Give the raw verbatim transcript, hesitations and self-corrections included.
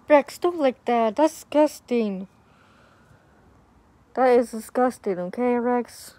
Rex, don't like that. That's disgusting. That is disgusting, okay, Rex?